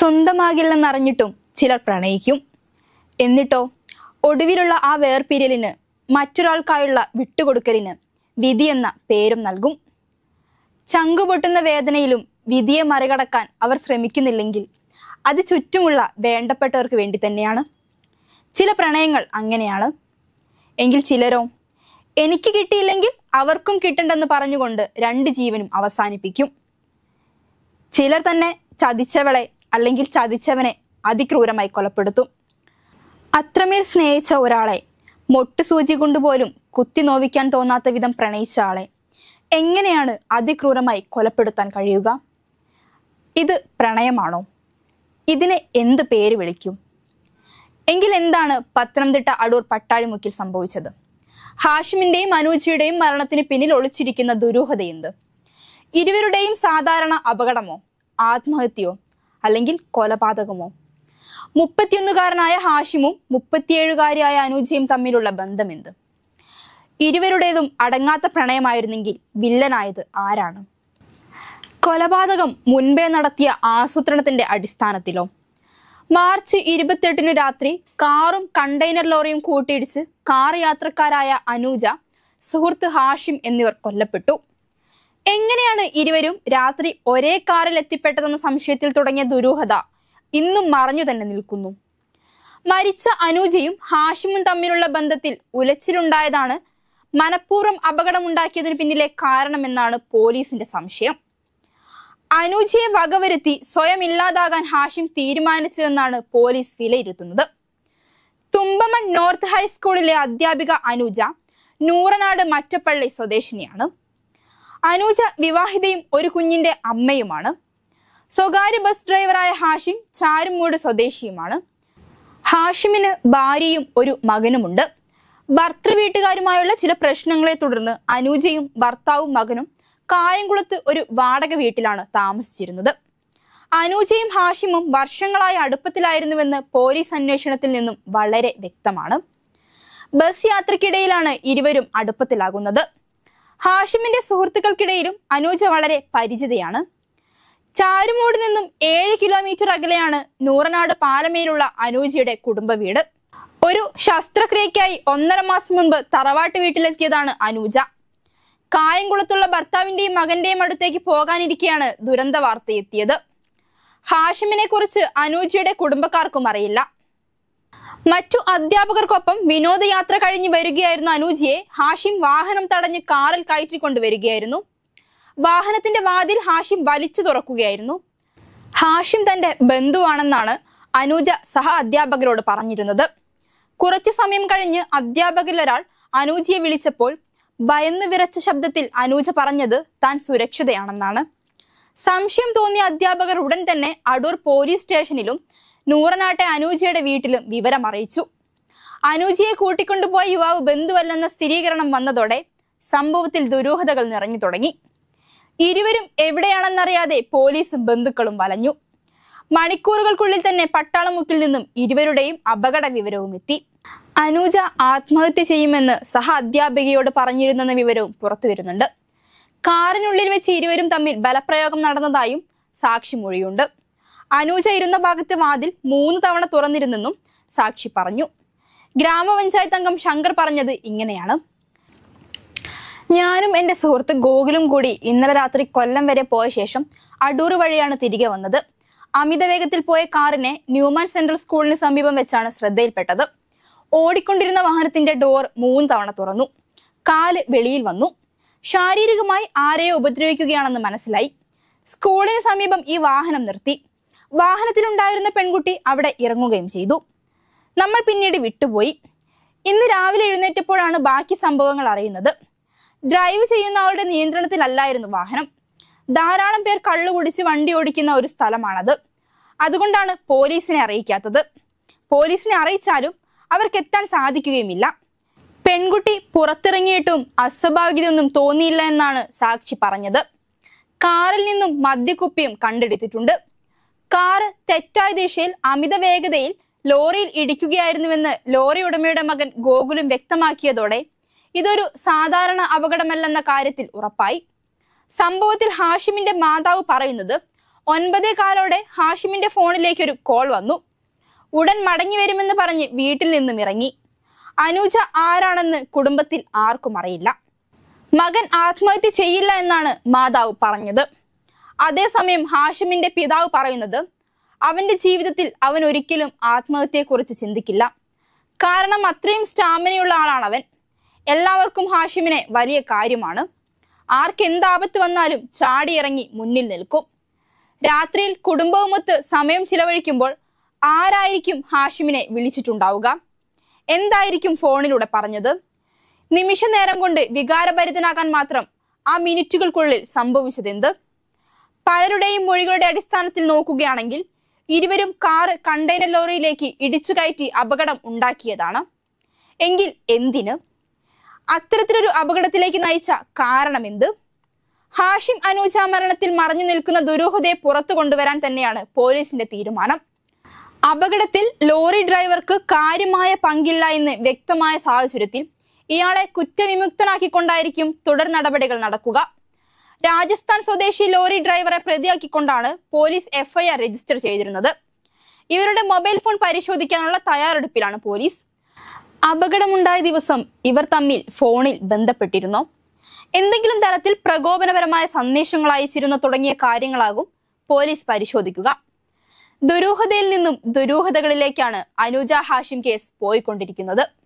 സ്വന്തമാകില്ലെന്നറിഞ്ഞിട്ടും ചിലർ പ്രണയിക്കും. എന്നിട്ടോ ഒടുവിലുള്ള ആ വേർപിരിയലിന്, മറ്റൊരാൾക്കായുള്ള വിട്ടുകൊടുക്കലിന് വിധി എന്ന പേരും നൽകും. ചങ്കുപൊട്ടുന്ന വേദനയിലും വിധിയെ മറികടക്കാൻ അവർ ശ്രമിക്കുന്നില്ലെങ്കിൽ അത് ചുറ്റുമുള്ള വേണ്ടപ്പെട്ടവർക്ക് വേണ്ടി തന്നെയാണ്. ചില പ്രണയങ്ങൾ അങ്ങനെയാണ്. എങ്കിൽ ചിലരോ എനിക്ക് കിട്ടിയില്ലെങ്കിൽ അവർക്കും കിട്ടണ്ടെന്ന് പറഞ്ഞുകൊണ്ട് രണ്ട് ജീവനും അവസാനിപ്പിക്കും. ചിലർ തന്നെ ചതിച്ചവളെ അല്ലെങ്കിൽ ചതിച്ചവനെ അതിക്രൂരമായി കൊലപ്പെടുത്തും. അത്രമേൽ സ്നേഹിച്ച ഒരാളെ മൊട്ടുസൂചി കൊണ്ടുപോലും കുത്തി നോവിക്കാൻ തോന്നാത്ത വിധം പ്രണയിച്ച ആളെ എങ്ങനെയാണ് അതിക്രൂരമായി കൊലപ്പെടുത്താൻ കഴിയുക? ഇത് പ്രണയമാണോ? ഇതിനെ എന്ത് പേര് വിളിക്കും? എങ്കിൽ എന്താണ് പത്തനംതിട്ട അടൂർ പട്ടാഴിമുക്കിൽ സംഭവിച്ചത്? ഹാഷിമിന്റെയും അനൂജയുടെയും മരണത്തിന് പിന്നിൽ ഒളിച്ചിരിക്കുന്ന ദുരൂഹത എന്ത്? ഇരുവരുടെയും സാധാരണ അപകടമോ, ആത്മഹത്യയോ, അല്ലെങ്കിൽ കൊലപാതകമോ? 31കാരനായ ഹാഷിമും 37കാരിയായ അനൂജയും തമ്മിലുള്ള ബന്ധം എന്ത്? ഇരുവരുടേതും അടങ്ങാത്ത പ്രണയമായിരുന്നെങ്കിൽ വില്ലനായത് ആരാണ്? കൊലപാതകം മുൻപേ നടത്തിയ ആസൂത്രണത്തിന്റെ അടിസ്ഥാനത്തിലോ? മാർച്ച് 28 രാത്രി കാറും കണ്ടെയ്നർ ലോറിയും കൂട്ടിയിടിച്ച് കാർ യാത്രക്കാരായ അനൂജ, സുഹൃത്ത് ഹാഷിം എന്നിവർ കൊല്ലപ്പെട്ടു. എങ്ങനെയാണ് ഇരുവരും രാത്രി ഒരേ കാറിൽ എത്തിപ്പെട്ടതെന്ന സംശയത്തിൽ തുടങ്ങിയ ദുരൂഹത ഇന്നും മറഞ്ഞു തന്നെ നിൽക്കുന്നു. മരിച്ച അനൂജയും ഹാഷിമും തമ്മിലുള്ള ബന്ധത്തിൽ ഉലച്ചിലുണ്ടായതാണ് മനഃപൂർവ്വം അപകടമുണ്ടാക്കിയതിന് പിന്നിലെ കാരണമെന്നാണ് പോലീസിന്റെ സംശയം. അനൂജയെ വകവരുത്തി സ്വയം ഇല്ലാതാകാൻ ഹാഷിം തീരുമാനിച്ചതെന്നാണ് പോലീസ് വിലയിരുത്തുന്നത്. തുമ്പമൺ നോർത്ത് ഹൈസ്കൂളിലെ അധ്യാപിക അനൂജ നൂറനാട് മറ്റപ്പള്ളി സ്വദേശിനിയാണ്. അനൂജ വിവാഹിതയും ഒരു കുഞ്ഞിന്റെ അമ്മയുമാണ്. സ്വകാര്യ ബസ് ഡ്രൈവറായ ഹാഷിം ചാരുമൂട് സ്വദേശിയുമാണ്. ഹാഷിമിന് ഭാര്യയും ഒരു മകനുമുണ്ട്. ഭർത്തൃ വീട്ടുകാരുമായുള്ള ചില പ്രശ്നങ്ങളെ തുടർന്ന് അനൂജയും ഭർത്താവും മകനും കായംകുളത്ത് ഒരു വാടക വീട്ടിലാണ് താമസിച്ചിരുന്നത്. അനൂജയും ഹാഷിമും വർഷങ്ങളായി അടുപ്പത്തിലായിരുന്നുവെന്ന് പോലീസ് അന്വേഷണത്തിൽ നിന്നും വളരെ വ്യക്തമാണ്. ബസ് യാത്രക്കിടയിലാണ് ഇരുവരും അടുപ്പത്തിലാകുന്നത്. ഹാഷിമിന്റെ സുഹൃത്തുക്കൾക്കിടയിലും അനൂജ വളരെ പരിചിതയാണ്. ചാരുമൂട് നിന്നും 7 കിലോമീറ്റർ അകലെയാണ് നൂറനാട് പാലമേലുള്ള അനൂജയുടെ കുടുംബ വീട്. ഒരു ശസ്ത്രക്രിയയ്ക്കായി 1.5 മാസം മുൻപ് തറവാട്ട് വീട്ടിലെത്തിയതാണ് അനൂജ. കായംകുളത്തുള്ള ഭർത്താവിന്റെയും മകന്റെയും അടുത്തേക്ക് പോകാനിരിക്കെയാണ് ദുരന്ത വാർത്ത എത്തിയത്. ഹാഷിമിനെ കുറിച്ച് അനൂജയുടെ കുടുംബക്കാർക്കും അറിയില്ല. മറ്റു അധ്യാപകർക്കൊപ്പം വിനോദയാത്ര കഴിഞ്ഞ് വരികയായിരുന്ന അനൂജയെ ഹാഷിം വാഹനം തടഞ്ഞ് കാറിൽ കയറ്റിക്കൊണ്ടുവരികയായിരുന്നു. വാഹനത്തിന്റെ വാതിൽ ഹാഷിം വലിച്ചു തുറക്കുകയായിരുന്നു. ഹാഷിം തന്റെ ബന്ധുവാണെന്നാണ് അനൂജ സഹ അധ്യാപകരോട് പറഞ്ഞിരുന്നത്. കുറച്ചു സമയം കഴിഞ്ഞ് അധ്യാപകരിലൊരാൾ അനൂജയെ വിളിച്ചപ്പോൾ ഭയന്നു വിറച്ച ശബ്ദത്തിൽ അനൂജ പറഞ്ഞത് താൻ സുരക്ഷിതയാണെന്നാണ്. സംശയം തോന്നിയ അധ്യാപകർ ഉടൻ തന്നെ അടൂർ പോലീസ് സ്റ്റേഷനിലും നൂറനാട്ടെ അനൂജയുടെ വീട്ടിലും വിവരം അറിയിച്ചു. അനൂജയെ കൂട്ടിക്കൊണ്ടുപോയ യുവാവ് ബന്ധുവല്ലെന്ന സ്ഥിരീകരണം വന്നതോടെ സംഭവത്തിൽ ദുരൂഹതകൾ നിറഞ്ഞു തുടങ്ങി. ഇരുവരും എവിടെയാണെന്നറിയാതെ പോലീസും ബന്ധുക്കളും വലഞ്ഞു. മണിക്കൂറുകൾക്കുള്ളിൽ തന്നെ പട്ടാളമുക്കിൽ നിന്നും ഇരുവരുടെയും അപകട വിവരവും എത്തി. അനൂജ ആത്മഹത്യ ചെയ്യുമെന്ന് സഹ അധ്യാപികയോട് പറഞ്ഞിരുന്നെന്ന വിവരവും പുറത്തു വരുന്നുണ്ട്. കാറിനുള്ളിൽ വെച്ച് ഇരുവരും തമ്മിൽ ബലപ്രയോഗം നടന്നതായും സാക്ഷിമൊഴിയുണ്ട്. അനൂജ ഇരുന്ന ഭാഗത്തെ വാതിൽ 3 തവണ തുറന്നിരുന്നെന്നും സാക്ഷി പറഞ്ഞു. ഗ്രാമപഞ്ചായത്ത് അംഗം ശങ്കർ പറഞ്ഞത് ഇങ്ങനെയാണ്: ഞാനും എന്റെ സുഹൃത്ത് ഗോകുലും കൂടി ഇന്നലെ രാത്രി കൊല്ലം വരെ പോയ ശേഷം അടൂർ വഴിയാണ് തിരികെ വന്നത്. അമിത വേഗത്തിൽ പോയ കാറിനെ ന്യൂമാൻ സെൻട്രൽ സ്കൂളിന് സമീപം വെച്ചാണ് ശ്രദ്ധയിൽപ്പെട്ടത്. ഓടിക്കൊണ്ടിരുന്ന വാഹനത്തിന്റെ ഡോർ 3 തവണ തുറന്നു. കാല് വെളിയിൽ വന്നു. ശാരീരികമായി ആരെയോ ഉപദ്രവിക്കുകയാണെന്ന് മനസ്സിലായി. സ്കൂളിന് സമീപം ഈ വാഹനം നിർത്തി. വാഹനത്തിലുണ്ടായിരുന്ന പെൺകുട്ടി അവിടെ ഇറങ്ങുകയും ചെയ്തു. നമ്മൾ പിന്നീട് വിട്ടുപോയി. ഇന്ന് രാവിലെ എഴുന്നേറ്റപ്പോഴാണ് ബാക്കി സംഭവങ്ങൾ അറിയുന്നത്. ഡ്രൈവ് ചെയ്യുന്ന ആളുടെ നിയന്ത്രണത്തിലല്ലായിരുന്നു വാഹനം. ധാരാളം പേർ കള്ളു കുടിച്ച് വണ്ടി ഓടിക്കുന്ന ഒരു സ്ഥലമാണത്. അതുകൊണ്ടാണ് പോലീസിനെ അറിയിക്കാത്തത്. പോലീസിനെ അറിയിച്ചാലും അവർക്ക് എത്താൻ സാധിക്കുകയുമില്ല. പെൺകുട്ടി പുറത്തിറങ്ങിയിട്ടും അസ്വാഭാവികതയൊന്നും തോന്നിയില്ല എന്നാണ് സാക്ഷി പറഞ്ഞത്. കാറിൽ നിന്നും മദ്യക്കുപ്പിയും കണ്ടെടുത്തിട്ടുണ്ട്. കാറ് തെറ്റായ ദിശയിൽ അമിത വേഗതയിൽ ലോറിയിൽ ഇടിക്കുകയായിരുന്നുവെന്ന് ലോറി ഉടമയുടെ മകൻ ഗോകുലും വ്യക്തമാക്കിയതോടെ ഇതൊരു സാധാരണ അപകടമല്ലെന്ന കാര്യത്തിൽ ഉറപ്പായി. സംഭവത്തിൽ ഹാഷിമിന്റെ മാതാവ് പറയുന്നത് 9:15 ഹാഷിമിന്റെ ഫോണിലേക്ക് ഒരു കോൾ വന്നു. ഉടൻ മടങ്ങി വരുമെന്ന് പറഞ്ഞ് വീട്ടിൽ നിന്നും ഇറങ്ങി. അനൂജ ആരാണെന്ന് കുടുംബത്തിൽ ആർക്കും അറിയില്ല. മകൻ ആത്മഹത്യ ചെയ്യില്ല എന്നാണ് മാതാവ് പറഞ്ഞത്. അതേസമയം ഹാഷിമിന്റെ പിതാവ് പറയുന്നത് അവന്റെ ജീവിതത്തിൽ അവൻ ഒരിക്കലും ആത്മഹത്യയെക്കുറിച്ച് ചിന്തിക്കില്ല. കാരണം അത്രയും സ്റ്റാമിനയുള്ള ആളാണവൻ. എല്ലാവർക്കും ഹാഷിമിനെ വലിയ കാര്യമാണ്. ആർക്കെന്താപത്ത് വന്നാലും ചാടിയിറങ്ങി മുന്നിൽ നിൽക്കും. രാത്രിയിൽ കുടുംബവുമൊത്ത് സമയം ചിലവഴിക്കുമ്പോൾ ആരായിരിക്കും ഹാഷിമിനെ വിളിച്ചിട്ടുണ്ടാവുക? എന്തായിരിക്കും ഫോണിലൂടെ പറഞ്ഞത്? നിമിഷ നേരം കൊണ്ട് വികാരഭരിതനാകാൻ മാത്രം ആ മിനിറ്റുകൾക്കുള്ളിൽ സംഭവിച്ചതെന്ത്? പലരുടെയും മൊഴികളുടെ അടിസ്ഥാനത്തിൽ നോക്കുകയാണെങ്കിൽ ഇരുവരും കാറ് കണ്ടെയ്നർ ലോറിയിലേക്ക് ഇടിച്ചു കയറ്റി അപകടം ഉണ്ടാക്കിയതാണ്. എങ്കിൽ എന്തിന്? അത്തരത്തിലൊരു അപകടത്തിലേക്ക് നയിച്ച കാരണമെന്ത്? ഹാഷിം അനൂജ മരണത്തിൽ മറഞ്ഞു നിൽക്കുന്ന ദുരൂഹതയെ പുറത്തു കൊണ്ടുവരാൻ തന്നെയാണ് പോലീസിന്റെ തീരുമാനം. അപകടത്തിൽ ലോറി ഡ്രൈവർക്ക് കാര്യമായ പങ്കില്ല എന്ന് വ്യക്തമായ സാഹചര്യത്തിൽ ഇയാളെ കുറ്റവിമുക്തനാക്കിക്കൊണ്ടായിരിക്കും തുടർ നടപടികൾ നടക്കുക. രാജസ്ഥാൻ സ്വദേശി ലോറി ഡ്രൈവറെ പ്രതിയാക്കിക്കൊണ്ടാണ് പോലീസ് FIR രജിസ്റ്റർ ചെയ്തിരുന്നത്. ഇവരുടെ മൊബൈൽ ഫോൺ പരിശോധിക്കാനുള്ള തയ്യാറെടുപ്പിലാണ് പോലീസ്. അപകടമുണ്ടായ ദിവസം ഇവർ തമ്മിൽ ഫോണിൽ ബന്ധപ്പെട്ടിരുന്നോ? എന്തെങ്കിലും തരത്തിൽ പ്രകോപനപരമായ സന്ദേശങ്ങൾ അയച്ചിരുന്നോ തുടങ്ങിയ കാര്യങ്ങളാകും പോലീസ് പരിശോധിക്കുക. ദുരൂഹതയിൽ നിന്നും ദുരൂഹതകളിലേക്കാണ് അനൂജ ഹാഷിം കേസ് പോയിക്കൊണ്ടിരിക്കുന്നത്.